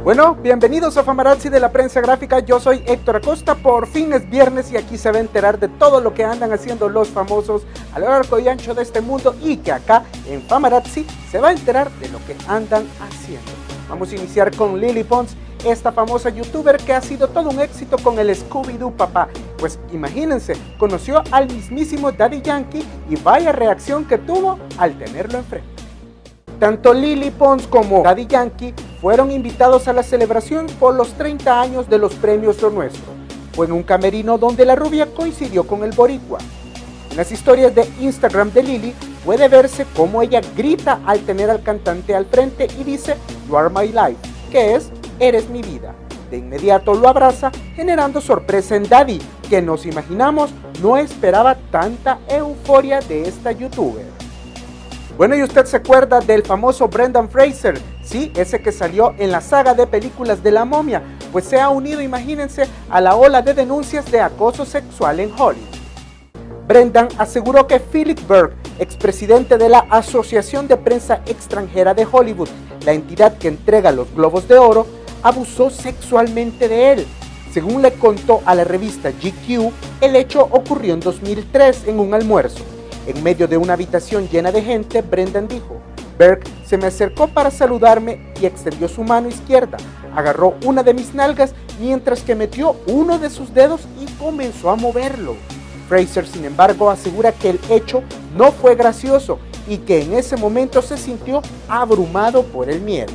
Bueno, bienvenidos a Famarazzi de la Prensa Gráfica, yo soy Héctor Acosta, por fin es viernes y aquí se va a enterar de todo lo que andan haciendo los famosos a lo largo y ancho de este mundo y que acá en Famarazzi se va a enterar de lo que andan haciendo. Vamos a iniciar con Lily Pons, esta famosa youtuber que ha sido todo un éxito con el Scooby-Doo papá. Pues imagínense, conoció al mismísimo Daddy Yankee y vaya reacción que tuvo al tenerlo enfrente. Tanto Lily Pons como Daddy Yankee fueron invitados a la celebración por los 30 años de los premios Lo Nuestro. Fue en un camerino donde la rubia coincidió con el boricua. En las historias de Instagram de Lily puede verse cómo ella grita al tener al cantante al frente y dice "You are my life", que es "eres mi vida". De inmediato lo abraza, generando sorpresa en Daddy, que nos imaginamos no esperaba tanta euforia de esta youtuber. Bueno, ¿y usted se acuerda del famoso Brendan Fraser? Sí, ese que salió en la saga de películas de La Momia, pues se ha unido, imagínense, a la ola de denuncias de acoso sexual en Hollywood. Brendan aseguró que Philip Berg, expresidente de la Asociación de Prensa Extranjera de Hollywood, la entidad que entrega los Globos de Oro, abusó sexualmente de él. Según le contó a la revista GQ, el hecho ocurrió en 2003 en un almuerzo. En medio de una habitación llena de gente, Brendan dijo: "Berg se me acercó para saludarme y extendió su mano izquierda, agarró una de mis nalgas mientras que metió uno de sus dedos y comenzó a moverlo". Fraser, sin embargo, asegura que el hecho no fue gracioso y que en ese momento se sintió abrumado por el miedo.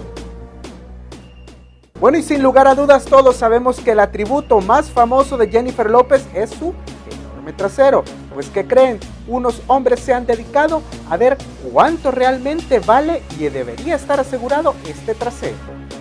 Bueno, y sin lugar a dudas todos sabemos que el atributo más famoso de Jennifer López es su enorme trasero. Pues ¿qué creen? Unos hombres se han dedicado a ver cuánto realmente vale y debería estar asegurado este trasero.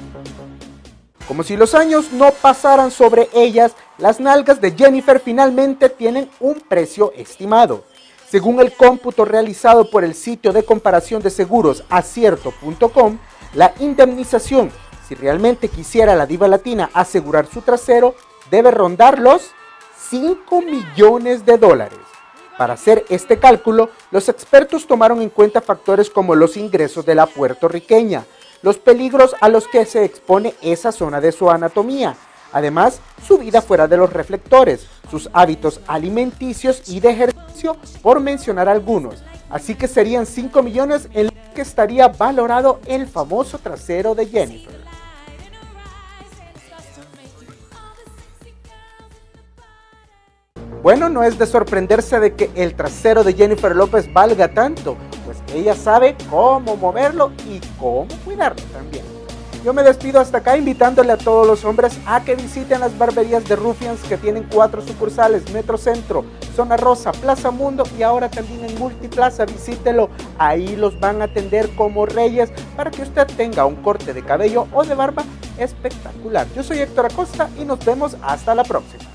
Como si los años no pasaran sobre ellas, las nalgas de Jennifer finalmente tienen un precio estimado. Según el cómputo realizado por el sitio de comparación de seguros acierto.com, la indemnización, si realmente quisiera la diva latina asegurar su trasero, debe rondar los $5 millones. Para hacer este cálculo, los expertos tomaron en cuenta factores como los ingresos de la puertorriqueña, los peligros a los que se expone esa zona de su anatomía, además su vida fuera de los reflectores, sus hábitos alimenticios y de ejercicio, por mencionar algunos. Así que serían 5 millones en lo que estaría valorado el famoso trasero de Jennifer. Bueno, no es de sorprenderse de que el trasero de Jennifer López valga tanto, pues ella sabe cómo moverlo y cómo cuidarlo también. Yo me despido hasta acá invitándole a todos los hombres a que visiten las barberías de Rufians, que tienen 4 sucursales: Metrocentro, Zona Rosa, Plaza Mundo y ahora también en Multiplaza. Visítelo, ahí los van a atender como reyes para que usted tenga un corte de cabello o de barba espectacular. Yo soy Héctor Acosta y nos vemos hasta la próxima.